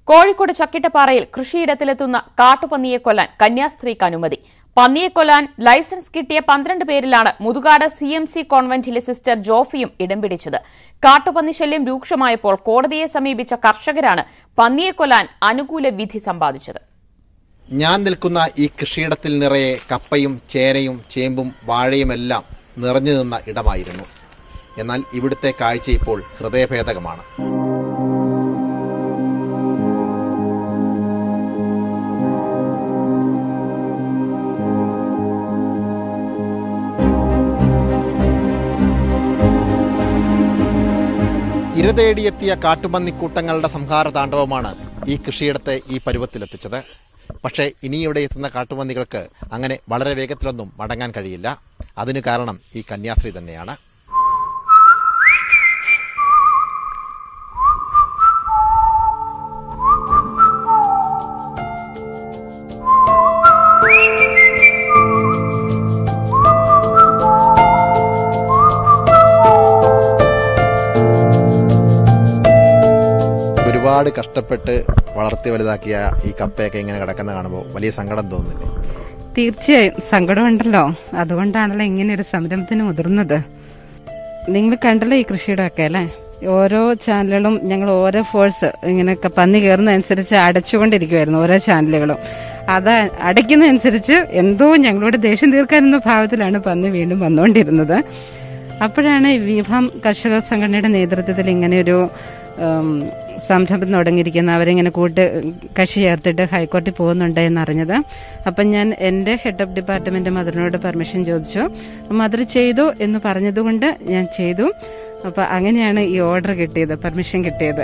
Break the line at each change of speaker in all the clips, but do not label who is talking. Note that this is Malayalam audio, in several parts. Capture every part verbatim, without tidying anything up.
കോഴിക്കോട് ചക്കിട്ടപ്പാറയിൽ കൃഷിയിടത്തിലെത്തുന്ന കാട്ടുപന്നിയെ കൊല്ലാൻ കന്യാസ്ത്രീക്ക് അനുമതി. പന്നിയെ കൊല്ലാൻ ലൈസൻസ് കിട്ടിയ പന്ത്രണ്ട് പേരിലാണ് മുതുകാട് സി എം സി കോൺവെന്റിലെ സിസ്റ്റർ ജോഫിയും ഇടം പിടിച്ചത്. കാട്ടുപന്നി ശല്യം രൂക്ഷമായപ്പോൾ കോടതിയെ സമീപിച്ച കർഷകരാണ് പന്നിയെ കൊല്ലാൻ അനുകൂല വിധി സമ്പാദിച്ചത്.
ഞാൻ നിൽക്കുന്ന ഈ കൃഷിയിടത്തിൽ നിറയെ കപ്പയും ചേനയും ചേമ്പും വാഴയുമെല്ലാം നിറഞ്ഞു നിന്ന ഇടമായിരുന്നു. എന്നാൽ ഇവിടുത്തെ കാഴ്ച ഇപ്പോൾ ഹൃദയഭേദകമാണ്. ഇരതേടിയെത്തിയ കാട്ടുപന്നിക്കൂട്ടങ്ങളുടെ സംഹാര താണ്ഡവമാണ് ഈ കൃഷിയിടത്തെ ഈ പരുവത്തിലെത്തിച്ചത്. പക്ഷേ ഇനി ഇവിടെ എത്തുന്ന കാട്ടുപന്നികൾക്ക് അങ്ങനെ വളരെ വേഗത്തിലൊന്നും മടങ്ങാൻ കഴിയില്ല. അതിന് കാരണം ഈ കന്യാസ്ത്രീ തന്നെയാണ്. ഒരുപാട് കഷ്ടപ്പെട്ട് വളർത്തി വലുതാക്കിയ ഈ കപ്പയൊക്കെ ഇങ്ങനെ കിടക്കുന്ന കാണുമ്പോൾ വലിയ സങ്കടം തോന്നുന്നില്ലേ?
തീർച്ചയായും സങ്കടമുണ്ടല്ലോ. അതുകൊണ്ടാണല്ലോ ഇങ്ങനെ ഒരു സംരംഭത്തിന് മുതിർന്നത്. നിങ്ങൾ കണ്ടല്ലോ ഈ കൃഷിയുടെയൊക്കെ അല്ലേ, ഓരോ ചാനലുകളും ഞങ്ങൾ ഓരോ ഫോഴ്സ് ഇങ്ങനെ പന്നി കയറുന്നതനുസരിച്ച് അടച്ചുകൊണ്ടിരിക്കുമായിരുന്നു ഓരോ ചാനലുകളും. അത് അടയ്ക്കുന്നതനുസരിച്ച് എന്തോ ഞങ്ങളോട് ദേഷ്യം തീർക്കാനെന്ന ഭാവത്തിലാണ് പന്നി വീണ്ടും വന്നുകൊണ്ടിരുന്നത്. അപ്പോഴാണ് വിഭാം കർഷക സംഘടനയുടെ നേതൃത്വത്തിൽ ഇങ്ങനെയൊരു സംരംഭം തുടങ്ങിയിരിക്കുന്നത്. അവരിങ്ങനെ കൂട്ട് കക്ഷി ചേർത്തിട്ട് ഹൈക്കോടതി പോകുന്നുണ്ട് എന്നറിഞ്ഞത്. അപ്പം ഞാൻ എൻ്റെ ഹെഡ് ഓഫ് ഡിപ്പാർട്ട്മെൻറ്റ് മദറിനോട് പെർമിഷൻ ചോദിച്ചു. മദർ ചെയ്തു എന്ന് പറഞ്ഞതുകൊണ്ട് ഞാൻ ചെയ്തു. അപ്പം അങ്ങനെയാണ് ഈ ഓർഡർ കിട്ടിയത്, പെർമിഷൻ കിട്ടിയത്.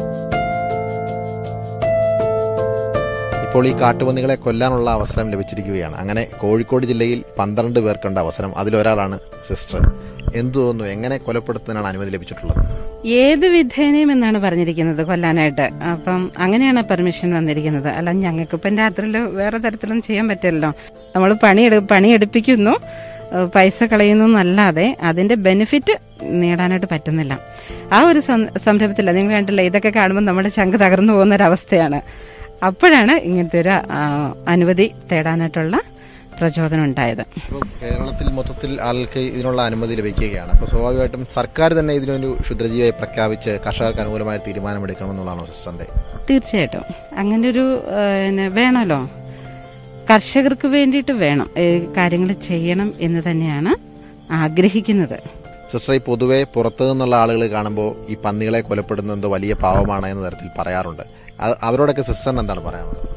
ഇപ്പോൾ ഈ കാട്ടുപന്നികളെ കൊല്ലാനുള്ള അവസരം ലഭിച്ചിരിക്കുകയാണ്. അങ്ങനെ കോഴിക്കോട് ജില്ലയിൽ പന്ത്രണ്ട് പേർക്കുണ്ട് അവസരം. അതിലൊരാളാണ് സിസ്റ്റർ. എന്തു തോന്നുന്നു, എങ്ങനെ കൊലപ്പെടുത്തുന്നതിനാണ് അനുമതി ലഭിച്ചിട്ടുള്ളത്?
ഏത് വിധേനയും എന്നാണ് പറഞ്ഞിരിക്കുന്നത് കൊല്ലാനായിട്ട്. അപ്പം അങ്ങനെയാണ് പെർമിഷൻ വന്നിരിക്കുന്നത്. അല്ല ഞങ്ങൾക്കിപ്പം രാത്രിയിൽ വേറെ തരത്തിലൊന്നും ചെയ്യാൻ പറ്റില്ലല്ലോ. നമ്മൾ പണിയെടു പണിയെടുപ്പിക്കുന്നു, പൈസ കളയുന്നു എന്നല്ലാതെ അതിന്റെ ബെനിഫിറ്റ് നേടാനായിട്ട് പറ്റുന്നില്ല. ആ ഒരു സംരംഭത്തില്ല. നിങ്ങൾ കണ്ടില്ല, ഇതൊക്കെ കാണുമ്പോൾ നമ്മുടെ ചങ്ക് തകർന്നു പോകുന്ന ഒരവസ്ഥയാണ്. അപ്പോഴാണ് ഇങ്ങനത്തെ ഒരു അനുമതി തേടാനായിട്ടുള്ള പ്രചോദനം ഉണ്ടായത്.
കേരളത്തിൽ മൊത്തത്തിൽ ആൾക്ക് ഇതിനുള്ള അനുമതി ലഭിക്കുകയാണ്. അപ്പോൾ സ്വാഭാവികമായിട്ടും സർക്കാർ തന്നെ ഇതിനൊരു ക്ഷുദ്രജീവിയെ പ്രഖ്യാപിച്ച് കർഷകർക്ക് അനുകൂലമായ തീരുമാനമെടുക്കണമെന്നുള്ളതാണ് സിസ്റ്ററിന്റെ.
തീർച്ചയായിട്ടും അങ്ങനെ ഒരു വേണമല്ലോ, കർഷകർക്ക് വേണ്ടിയിട്ട് വേണം കാര്യങ്ങൾ ചെയ്യണം എന്ന് തന്നെയാണ് ആഗ്രഹിക്കുന്നത്.
സിസ്റ്റർ, ഈ പൊതുവെ പുറത്തു നിന്നുള്ള ആളുകൾ കാണുമ്പോൾ ഈ പന്നികളെ കൊലപ്പെടുന്നത് വലിയ പാവമാണ് എന്ന തരത്തിൽ പറയാറുണ്ട്. അവരോടൊക്കെ സിസ്റ്ററിന് എന്താണ് പറയാനുള്ളത്?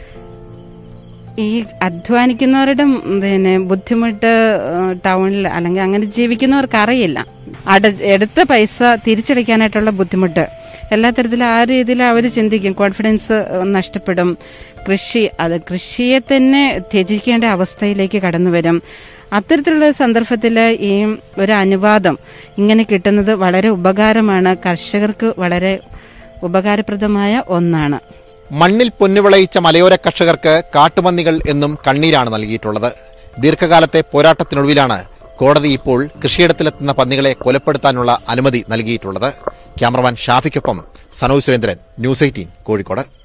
ഈ അധ്വാനിക്കുന്നവരുടെ പിന്നെ ബുദ്ധിമുട്ട് ടൗണിൽ അല്ലെങ്കിൽ അങ്ങനെ ജീവിക്കുന്നവർക്ക് അറിയില്ല. അട എടുത്ത പൈസ തിരിച്ചടയ്ക്കാനായിട്ടുള്ള ബുദ്ധിമുട്ട് എല്ലാ തരത്തിലും ആ രീതിയിൽ അവർ ചിന്തിക്കും. കോൺഫിഡൻസ് നഷ്ടപ്പെടും. കൃഷി അത് കൃഷിയെ തന്നെ ത്യജിക്കേണ്ട അവസ്ഥയിലേക്ക് കടന്നു വരും. അത്തരത്തിലുള്ള സന്ദർഭത്തിൽ ഈ ഒരു അനുവാദം ഇങ്ങനെ കിട്ടുന്നത് വളരെ ഉപകാരമാണ്. കർഷകർക്ക് വളരെ ഉപകാരപ്രദമായ ഒന്നാണ്.
മണ്ണിൽ പൊന്നുവിളയിച്ച മലയോര കർഷകർക്ക് കാട്ടുപന്നികൾ എന്നും കണ്ണീരാണ് നൽകിയിട്ടുള്ളത്. ദീർഘകാലത്തെ പോരാട്ടത്തിനൊടുവിലാണ് കോടതി ഇപ്പോൾ കൃഷിയിടത്തിലെത്തുന്ന പന്നികളെ കൊലപ്പെടുത്താനുള്ള അനുമതി നൽകിയിട്ടുള്ളത്. ക്യാമറമാൻ ഷാഫിക്കൊപ്പം സനോജ് സുരേന്ദ്രൻ, ന്യൂസ് എയ്റ്റീൻ, കോഴിക്കോട്.